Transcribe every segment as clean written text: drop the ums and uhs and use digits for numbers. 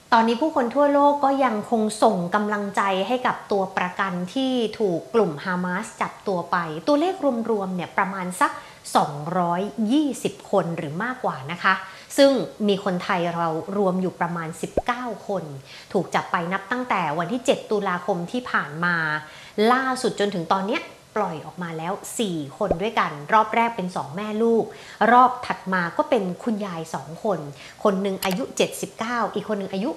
ตอนนี้ผู้คนทั่วโลกก็ยังคงส่งกำลังใจให้กับตัวประกันที่ถูกกลุ่มฮามาสจับตัวไปตัวเลขรวมๆเนี่ยประมาณสัก220 คนหรือมากกว่านะคะซึ่งมีคนไทยเรารวมอยู่ประมาณ19 คนถูกจับไปนับตั้งแต่วันที่7 ตุลาคมที่ผ่านมาล่าสุดจนถึงตอนนี้ปล่อยออกมาแล้ว4 คนด้วยกันรอบแรกเป็น2 แม่ลูกรอบถัดมาก็เป็นคุณยาย2 คนคนหนึ่งอายุ79อีกคนหนึ่งอายุ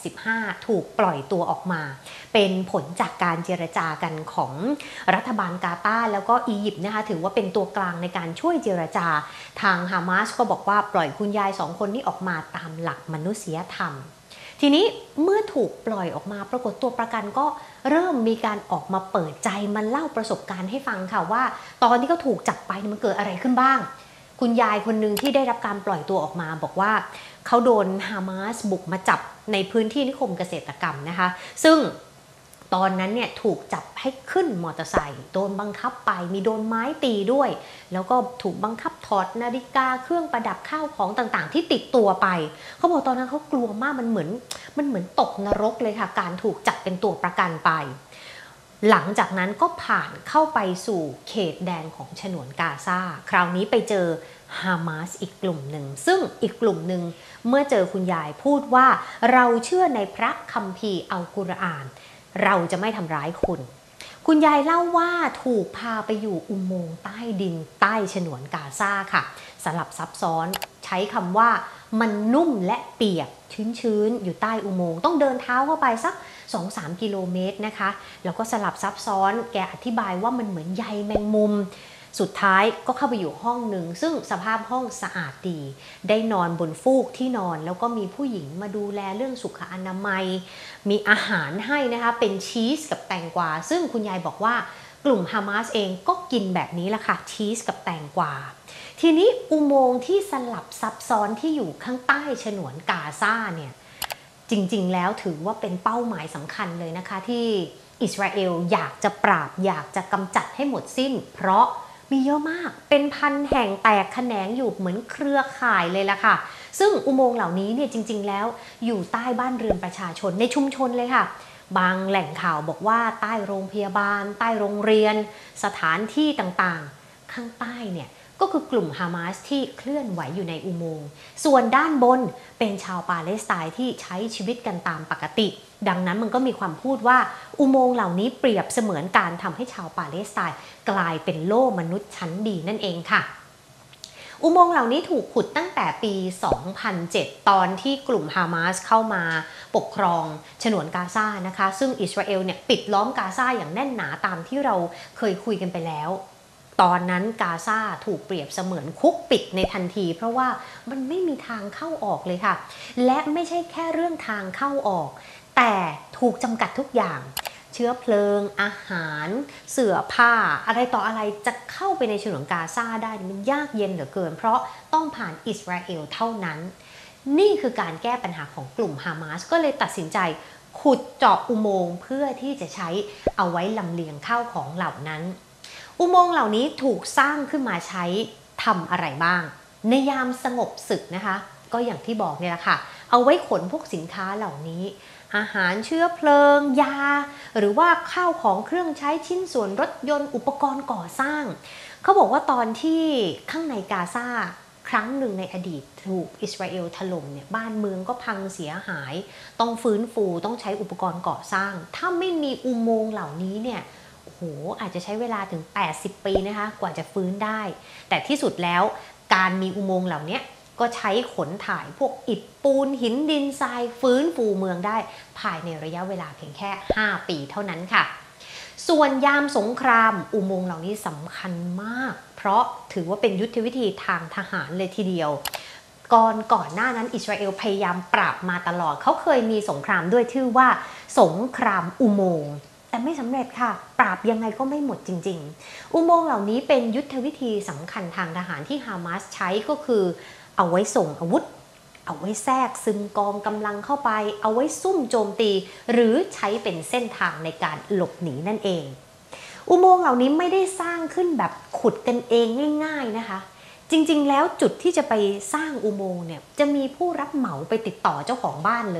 85ถูกปล่อยตัวออกมาเป็นผลจากการเจรจากันของรัฐบาลกาตาร์แล้วก็อียิปต์นะคะถือว่าเป็นตัวกลางในการช่วยเจรจาทางฮามาสก็บอกว่าปล่อยคุณยาย2 คนนี้ออกมาตามหลักมนุษยธรรมทีนี้เมื่อถูกปล่อยออกมาปรากฏตัวประกันก็เริ่มมีการออกมาเปิดใจมันเล่าประสบการณ์ให้ฟังค่ะว่าตอนที่เขาถูกจับไปมันเกิดอะไรขึ้นบ้างคุณยายคนหนึ่งที่ได้รับการปล่อยตัวออกมาบอกว่าเขาโดนฮามาสบุกมาจับในพื้นที่นิคมเกษตรกรรมนะคะซึ่งตอนนั้นเนี่ยถูกจับให้ขึ้นมอเตอร์ไซค์โดนบังคับไปมีโดนไม้ตีด้วยแล้วก็ถูกบังคับถอดนาฬิกาเครื่องประดับข้าวของต่างๆที่ติดตัวไปเขาบอกตอนนั้นเขากลัวมากมันเหมือนตกนรกเลยค่ะการถูกจับเป็นตัวประกันไปหลังจากนั้นก็ผ่านเข้าไปสู่เขตแดนของฉนวนกาซาคราวนี้ไปเจอฮามาสอีกกลุ่มหนึ่งซึ่งอีกกลุ่มหนึ่งเมื่อเจอคุณยายพูดว่าเราเชื่อในพระคัมภีร์อัลกุรอานเราจะไม่ทำร้ายคุณยายเล่าว่าถูกพาไปอยู่อุโมงค์ใต้ดินใต้ฉนวนกาซาค่ะสลับซับซ้อนใช้คำว่ามันนุ่มและเปียกชื้นๆอยู่ใต้อุโมงค์ต้องเดินเท้าเข้าไปสัก 2-3 กิโลเมตรนะคะแล้วก็สลับซับซ้อนแกอธิบายว่ามันเหมือนใยแมงมุมสุดท้ายก็เข้าไปอยู่ห้องหนึ่งซึ่งสภาพห้องสะอาดดีได้นอนบนฟูกที่นอนแล้วก็มีผู้หญิงมาดูแลเรื่องสุขอนามัยมีอาหารให้นะคะเป็นชีสกับแตงกวาซึ่งคุณยายบอกว่ากลุ่มฮามาสเองก็กินแบบนี้แหละค่ะชีสกับแตงกวาทีนี้อุโมงค์ที่สลับซับซ้อนที่อยู่ข้างใต้ฉนวนกาซาเนี่ยจริงๆแล้วถือว่าเป็นเป้าหมายสำคัญเลยนะคะที่อิสราเอลอยากจะปราบอยากจะกำจัดให้หมดสิ้นเพราะมีเยอะมากเป็นพันแห่งแตกแขนงอยู่เหมือนเครือข่ายเลยล่ะค่ะซึ่งอุโมงค์เหล่านี้เนี่ยจริงๆแล้วอยู่ใต้บ้านเรือนประชาชนในชุมชนเลยค่ะบางแหล่งข่าวบอกว่าใต้โรงพยาบาลใต้โรงเรียนสถานที่ต่างๆข้างใต้เนี่ยก็คือกลุ่มฮามาสที่เคลื่อนไหวอยู่ในอุโมงค์ส่วนด้านบนเป็นชาวปาเลสไตน์ที่ใช้ชีวิตกันตามปกติดังนั้นมันก็มีความพูดว่าอุโมงค์เหล่านี้เปรียบเสมือนการทำให้ชาวปาเลสไตน์กลายเป็นโล่มนุษย์ชั้นดีนั่นเองค่ะอุโมงค์เหล่านี้ถูกขุดตั้งแต่ปี 2007 ตอนที่กลุ่มฮามาสเข้ามาปกครองฉนวนกาซานะคะซึ่งอิสราเอลเนี่ยปิดล้อมกาซาอย่างแน่นหนาตามที่เราเคยคุยกันไปแล้วตอนนั้นกาซาถูกเปรียบเสมือนคุกปิดในทันทีเพราะว่ามันไม่มีทางเข้าออกเลยค่ะและไม่ใช่แค่เรื่องทางเข้าออกแต่ถูกจำกัดทุกอย่างเชื้อเพลิงอาหารเสื้อผ้าอะไรต่ออะไรจะเข้าไปในฉนวนกาซาได้มันยากเย็นเหลือเกินเพราะต้องผ่านอิสราเอลเท่านั้นนี่คือการแก้ปัญหาของกลุ่มฮามาสก็เลยตัดสินใจขุดเจาะอุโมงค์เพื่อที่จะใช้เอาไว้ลำเลียงข้าวของเหล่านั้นอุโมงค์เหล่านี้ถูกสร้างขึ้นมาใช้ทำอะไรบ้างในยามสงบศึกนะคะก็อย่างที่บอกเนี่ยแหละค่ะเอาไว้ขนพวกสินค้าเหล่านี้อาหารเชื้อเพลิงยาหรือว่าข้าวของเครื่องใช้ชิ้นส่วนรถยนต์อุปกรณ์ก่อสร้างเขาบอกว่าตอนที่ข้างในกาซาครั้งหนึ่งในอดีตถูกอิสราเอลถล่มเนี่ยบ้านเมืองก็พังเสียหายต้องฟื้นฟูต้องใช้อุปกรณ์ก่อสร้างถ้าไม่มีอุโมงค์เหล่านี้เนี่ยโอ้โหอาจจะใช้เวลาถึง80 ปีนะคะกว่าจะฟื้นได้แต่ที่สุดแล้วการมีอุโมงค์เหล่านี้ก็ใช้ขนถ่ายพวกอิฐปูนหินดินทรายฟื้นฟูเมืองได้ภายในระยะเวลาเพียงแค่5 ปีเท่านั้นค่ะส่วนยามสงครามอุโมงค์เหล่านี้สำคัญมากเพราะถือว่าเป็นยุทธวิธีทางทหารเลยทีเดียวก่อนหน้านั้นอิสราเอลพยายามปราบมาตลอดเขาเคยมีสงครามด้วยชื่อว่าสงครามอุโมงค์แต่ไม่สำเร็จค่ะปราบยังไงก็ไม่หมดจริงๆอุโมงค์เหล่านี้เป็นยุทธวิธีสำคัญทางทหารที่ฮามาสใช้ก็คือเอาไว้ส่งอาวุธเอาไว้แทรกซึมกองกำลังเข้าไปเอาไว้ซุ่มโจมตีหรือใช้เป็นเส้นทางในการหลบหนีนั่นเองอุโมงค์เหล่านี้ไม่ได้สร้างขึ้นแบบขุดกันเองง่ายๆนะคะจริงๆแล้วจุดที่จะไปสร้างอุโมงค์เนี่ยจะมีผู้รับเหมาไปติดต่อเจ้าของบ้านเลย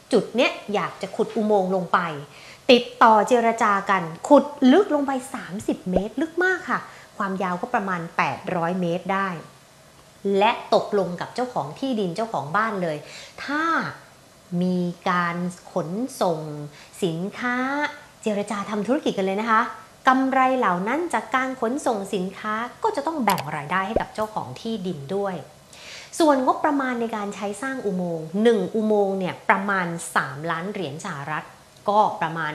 จุดเนี้ยอยากจะขุดอุโมงค์ลงไปติดต่อเจรจากันขุดลึกลงไป30 เมตรลึกมากค่ะความยาวก็ประมาณ800 เมตรได้และตกลงกับเจ้าของที่ดินเจ้าของบ้านเลยถ้ามีการขนส่งสินค้าเจรจาทำธุรกิจกันเลยนะคะกำไรเหล่านั้นจากการขนส่งสินค้าก็จะต้องแบ่งรายได้ให้กับเจ้าของที่ดินด้วยส่วนงบประมาณในการใช้สร้างอุโมงค์1อุโมงค์เนี่ยประมาณ3 ล้านเหรียญสหรัฐก็ประมาณ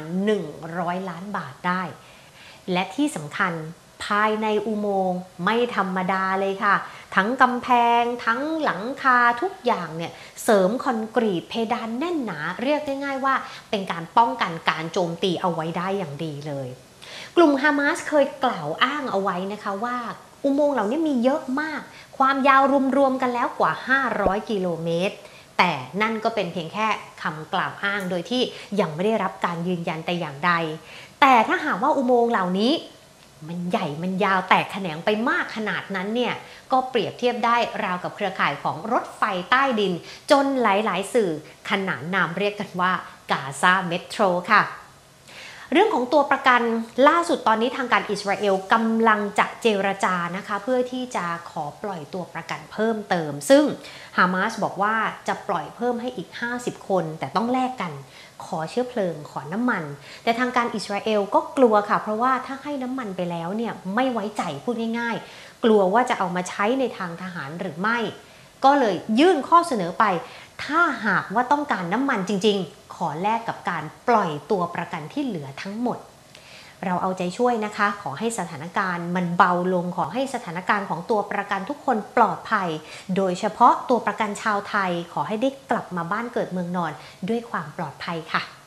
100 ล้านบาทได้และที่สำคัญภายในอุโมงค์ไม่ธรรมดาเลยค่ะทั้งกำแพงทั้งหลังคาทุกอย่างเนี่ยเสริมคอนกรีตเพดานแน่นหนาเรียกง่ายๆว่าเป็นการป้องกันการโจมตีเอาไว้ได้อย่างดีเลยกลุ่มฮามาสเคยกล่าวอ้างเอาไว้นะคะว่าอุโมงค์เหล่านี้มีเยอะมากความยาวรวมๆกันแล้วกว่า500 กิโลเมตรแต่นั่นก็เป็นเพียงแค่คำกล่าวอ้างโดยที่ยังไม่ได้รับการยืนยันแต่อย่างใดแต่ถ้าหากว่าอุโมงค์เหล่านี้มันใหญ่มันยาวแตกแขนงไปมากขนาดนั้นเนี่ยก็เปรียบเทียบได้ราวกับเครือข่ายของรถไฟใต้ดินจนหลายๆสื่อขนานนามเรียกกันว่ากาซาเมโทรค่ะเรื่องของตัวประกันล่าสุดตอนนี้ทางการอิสราเอลกำลังจะเจรจานะคะเพื่อที่จะขอปล่อยตัวประกันเพิ่มเติมซึ่งฮามาสบอกว่าจะปล่อยเพิ่มให้อีก50 คนแต่ต้องแลกกันขอเชื้อเพลิงขอน้ำมันแต่ทางการอิสราเอลก็กลัวค่ะเพราะว่าถ้าให้น้ำมันไปแล้วเนี่ยไม่ไว้ใจพูดง่ายๆกลัวว่าจะเอามาใช้ในทางทหารหรือไม่ก็เลยยื่นข้อเสนอไปถ้าหากว่าต้องการน้ำมันจริงๆขอแลกกับการปล่อยตัวประกันที่เหลือทั้งหมดเราเอาใจช่วยนะคะขอให้สถานการณ์มันเบาลงขอให้สถานการณ์ของตัวประกันทุกคนปลอดภัยโดยเฉพาะตัวประกันชาวไทยขอให้ได้กลับมาบ้านเกิดเมืองนอนด้วยความปลอดภัยค่ะ